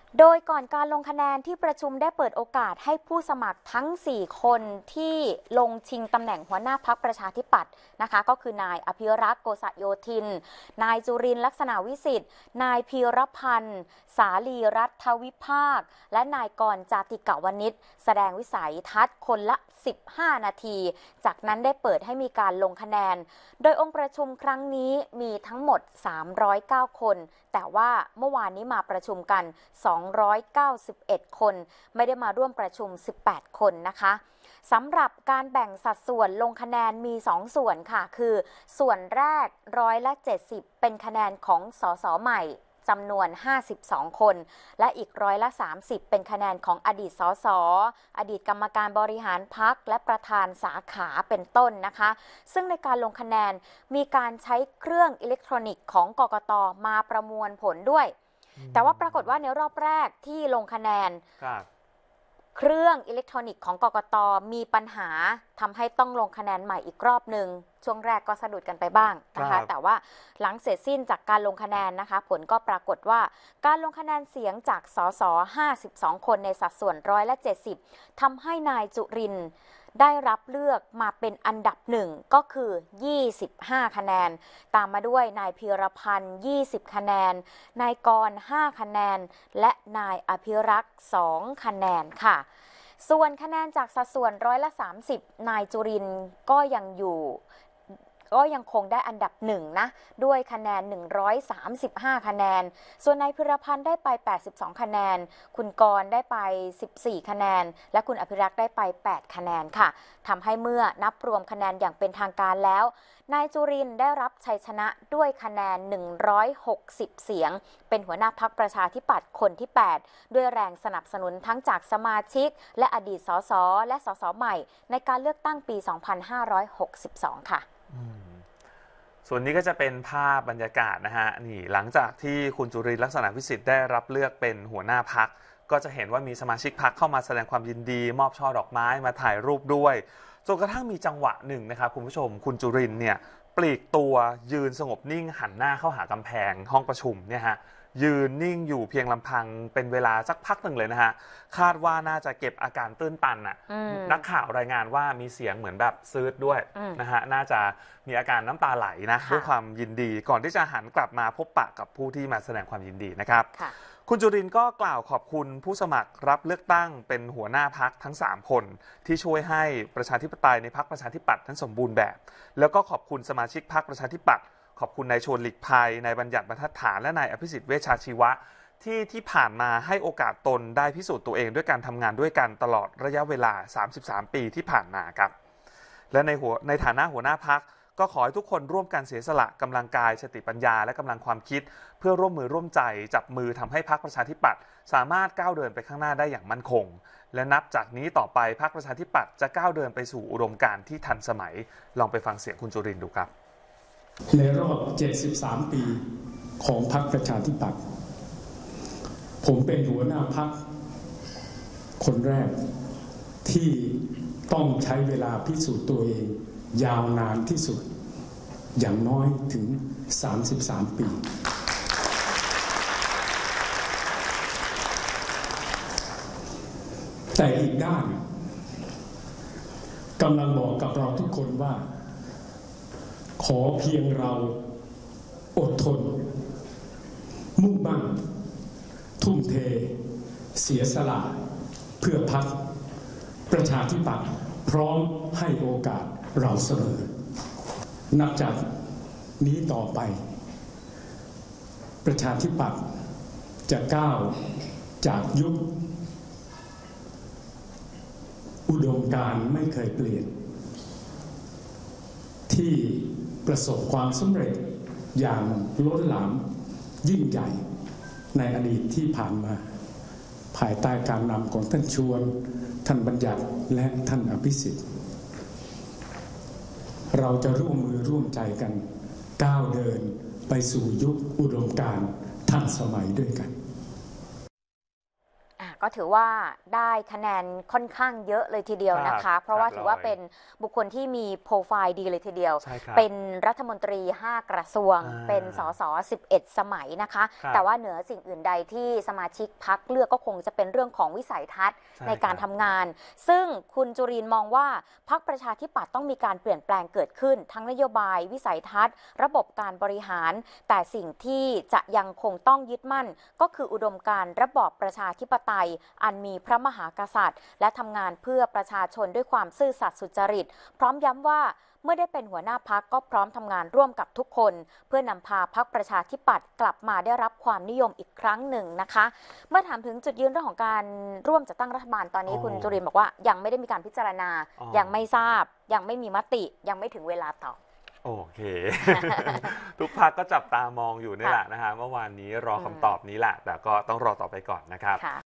โดยก่อนการลงคะแนนที่ประชุมได้เปิดโอกาสให้ผู้สมัครทั้ง 4 คนที่ลงชิงตำแหน่งหัวหน้าพรรคประชาธิปัตย์นะคะก็คือนายอภิรักษ์โกษโยธินนายจุรินทร์ลักษณะวิสิทธิ์นายพีรพันธ์สาลีรัฐวิภาคและนายกรณ์จาติกวณิชแสดงวิสัยทัศน์คนละ15 นาทีจากนั้นได้เปิดให้มีการลงคะแนนโดยองค์ประชุมครั้งนี้มีทั้งหมด309 คนแต่ว่าเมื่อวานนี้มาประชุมกัน291 คนไม่ได้มาร่วมประชุม18 คนนะคะสำหรับการแบ่งสัดส่วนลงคะแนนมี2ส่วนค่ะคือส่วนแรก70%เป็นคะแนนของสสใหม่จำนวน52 คนและอีก30%เป็นคะแนนของอดีตสสอดีตกรรมการบริหารพรรคและประธานสาขาเป็นต้นนะคะซึ่งในการลงคะแนนมีการใช้เครื่องอิเล็กทรอนิกส์ของกกต.มาประมวลผลด้วยแต่ว่าปรากฏว่าในรอบแรกที่ลงคะแนนเครื่องอิเล็กทรอนิกส์ของกกต.มีปัญหาทำให้ต้องลงคะแนนใหม่อีกรอบหนึ่งช่วงแรกก็สะดุดกันไปบ้างนะคะแต่ว่าหลังเสร็จสิ้นจากการลงคะแนนนะคะผลก็ปรากฏว่าการลงคะแนนเสียงจากสส52 คนในสัดส่วน70%ทำให้นายจุรินทร์ได้รับเลือกมาเป็นอันดับ1ก็คือ25 คะแนนตามมาด้วยนายพีรพันธ์20 คะแนนนายกรณ์5 คะแนนและนายอภิรักษ์2 คะแนนค่ะส่วนคะแนนจากสัดส่วน30%นายจุรินทร์ก็ยังคงได้อันดับ1นะด้วยคะแนน135 คะแนนส่วนนายพิรพันธ์ได้ไป82 คะแนนคุณกรณ์ได้ไป14 คะแนนและคุณอภิรักษ์ได้ไป8 คะแนนค่ะทำให้เมื่อนับรวมคะแนนอย่างเป็นทางการแล้วนายจุรินทร์ได้รับชัยชนะด้วยคะแนน160 เสียงเป็นหัวหน้าพรรคประชาธิปัตย์คนที่8ด้วยแรงสนับสนุนทั้งจากสมาชิกและอดีตสสและสสใหม่ในการเลือกตั้งปี2562ค่ะส่วนนี้ก็จะเป็นภาพบรรยากาศนะฮะนี่หลังจากที่คุณจุรินทร์ลักษณะวิสิทธิ์ได้รับเลือกเป็นหัวหน้าพรรคก็จะเห็นว่ามีสมาชิกพรรคเข้ามาแสดงความยินดีมอบช่อดอกไม้มาถ่ายรูปด้วยจนกระทั่งมีจังหวะหนึ่งนะครับคุณผู้ชมคุณจุรินทร์เนี่ยปลีกตัวยืนสงบนิ่งหันหน้าเข้าหากำแพงห้องประชุมเนี่ยฮะยืนนิ่งอยู่เพียงลำพังเป็นเวลาสักพักหนึ่งเลยนะฮะคาดว่าน่าจะเก็บอาการตื้นตันน่ะนักข่าวรายงานว่ามีเสียงเหมือนแบบซืดด้วยนะฮะน่าจะมีอาการน้ำตาไหลนะด้วยความยินดีก่อนที่จะหันกลับมาพบปะกับผู้ที่มาแสดงความยินดีนะครับคุณจุรินทร์ก็กล่าวขอบคุณผู้สมัครรับเลือกตั้งเป็นหัวหน้าพรรคทั้ง3 คนที่ช่วยให้ประชาธิปไตยในพรรคประชาธิปัตย์นั้นสมบูรณ์แบบแล้วก็ขอบคุณสมาชิกพรรคประชาธิปัตย์ขอบคุณนายชวนหลีกภัยนายบัญญัติบรรทัดฐานและนายอภิสิทธิ์เวชชาชีวะที่ผ่านมาให้โอกาสตนได้พิสูจน์ตัวเองด้วยการทำงานด้วยกันตลอดระยะเวลา33 ปีที่ผ่านมาครับและในฐานะหัวหน้าพรรคก็ขอให้ทุกคนร่วมกันเสียสละกำลังกายสติปัญญาและกำลังความคิดเพื่อร่วมมือร่วมใจจับมือทำให้พรรคประชาธิปัตย์สามารถก้าวเดินไปข้างหน้าได้อย่างมั่นคงและนับจากนี้ต่อไปพรรคประชาธิปัตย์จะก้าวเดินไปสู่อุดมการณ์ที่ทันสมัยลองไปฟังเสียงคุณจุรินทร์ดูครับในรอบ73 ปีของพรรคประชาธิปัตย์ผมเป็นหัวหน้าพรรคคนแรกที่ต้องใช้เวลาพิสูจน์ตัวเองยาวนานที่สุดอย่างน้อยถึง33 ปีแต่อีกด้านกำลังบอกกับเราทุกคนว่าขอเพียงเราอดทนมุ่งมั่นทุ่มเทเสียสละเพื่อพรรคประชาธิปัตย์พร้อมให้โอกาสเราเสมอนับจากนี้ต่อไปประชาธิปัตย์จะก้าวจากยุคอุดมการณ์ไม่เคยเปลี่ยนที่ประสบความสำเร็จอย่างล้นหลามยิ่งใหญ่ในอดีตที่ผ่านมาภายใต้การนำของท่านชวนท่านบัญญัติและท่านอภิสิทธิ์เราจะร่วมมือร่วมใจกันก้าวเดินไปสู่ยุคอุดมการณ์ทันสมัยด้วยกันก็ถือว่าได้คะแนนค่อนข้างเยอะเลยทีเดียวนะคะ เพราะว่าถือว่าเป็นบุคคลที่มีโปรไฟล์ดีเลยทีเดียวเป็นรัฐมนตรี5กระทรวงเป็นสส11สมัยนะคะแต่ว่าเหนือสิ่งอื่นใดที่สมาชิกพรรคเลือกก็คงจะเป็นเรื่องของวิสัยทัศน์ในการทำงานซึ่งคุณจุรินทร์มองว่าพรรคประชาธิปัตย์ต้องมีการเปลี่ยนแปลงเกิดขึ้นทั้งนโยบายวิสัยทัศน์ระบบการบริหารแต่สิ่งที่จะยังคงต้องยึดมั่นก็คืออุดมการณ์ระบอบประชาธิปไตยอันมีพระมหากษัตริย์และทำงานเพื่อประชาชนด้วยความซื่อสัตย์สุจริตพร้อมย้ำว่าเมื่อได้เป็นหัวหน้าพรรคก็พร้อมทำงานร่วมกับทุกคนเพื่อนำพาพรรคประชาธิปัตย์กลับมาได้รับความนิยมอีกครั้งหนึ่งนะคะเมื่อถามถึงจุดยืนเรื่องของการร่วมจัดตั้งรัฐบาลตอนนี้คุณจุรินทร์บอกว่ายังไม่ได้มีการพิจารณายังไม่ทราบยังไม่มีมติยังไม่ถึงเวลาตอบโอเค ทุกพรรคก็จับตามองอยู่นี่แหละนะฮะเมื่อวานนี้รอคำตอบนี้แหละแต่ก็ต้องรอต่อไปก่อนนะครับ